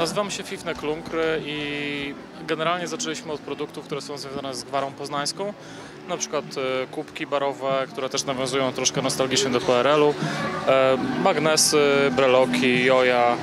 Nazywamy się Fifne Klunkry i generalnie zaczęliśmy od produktów, które są związane z gwarą poznańską. Na przykład kubki barowe, które też nawiązują troszkę nostalgicznie do PRL-u, magnesy, breloki, joja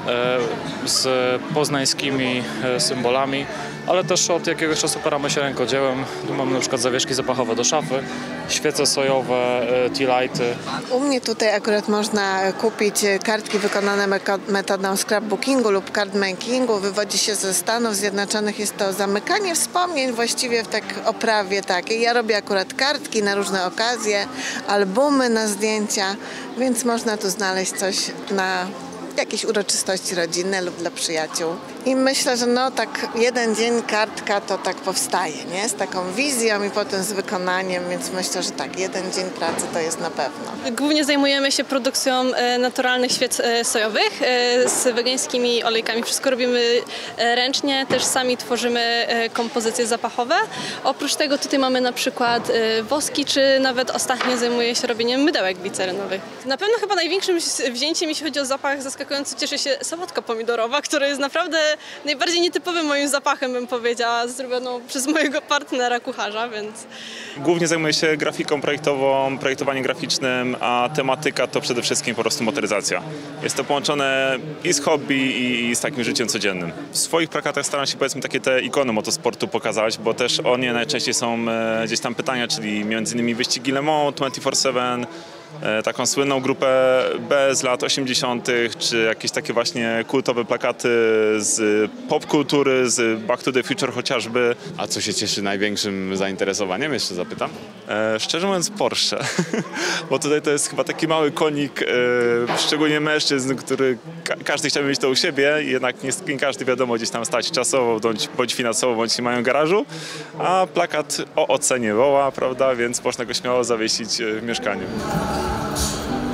z poznańskimi symbolami, ale też od jakiegoś czasu paramy się rękodziełem. Tu mamy na przykład zawieszki zapachowe do szafy, świece sojowe, tea lighty. U mnie tutaj akurat można kupić kartki wykonane metodą scrapbookingu lub cardmakingu. Wywodzi się ze Stanów Zjednoczonych. Jest to zamykanie wspomnień właściwie w oprawie takiej. Ja robię akurat kartki na różne okazje, albumy na zdjęcia, więc można tu znaleźć coś na jakieś uroczystości rodzinne lub dla przyjaciół. I myślę, że tak jeden dzień kartka to tak powstaje, nie? Z taką wizją i potem z wykonaniem, więc myślę, że tak, jeden dzień pracy to jest na pewno. Głównie zajmujemy się produkcją naturalnych świec sojowych z wegańskimi olejkami. Wszystko robimy ręcznie, też sami tworzymy kompozycje zapachowe. Oprócz tego tutaj mamy na przykład woski, czy nawet ostatnio zajmuję się robieniem mydełek glicerynowych. Na pewno chyba największym wzięciem, jeśli chodzi o zapach zaskakujący, cieszy się sałatka pomidorowa, która jest naprawdę najbardziej nietypowym moim zapachem, bym powiedziała, zrobioną przez mojego partnera kucharza, więc... Głównie zajmuję się grafiką projektową, projektowaniem graficznym, a tematyka to przede wszystkim po prostu motoryzacja. Jest to połączone i z hobby, i z takim życiem codziennym. W swoich plakatach staram się, powiedzmy, takie te ikony motosportu pokazać, bo też o nie najczęściej są gdzieś tam pytania, czyli m.in. wyścigi Le Mans 24/7, taką słynną grupę B z lat 80., czy jakieś takie właśnie kultowe plakaty z popkultury, z Back to the Future chociażby. A co się cieszy największym zainteresowaniem? Jeszcze zapytam. Szczerze mówiąc Porsche, bo tutaj to jest chyba taki mały konik, szczególnie mężczyzn, który każdy chciałby mieć to u siebie i jednak nie każdy, wiadomo, gdzieś tam stać czasowo, bądź finansowo, bądź nie mają garażu, a plakat o ocenie woła, prawda, więc można go śmiało zawiesić w mieszkaniu.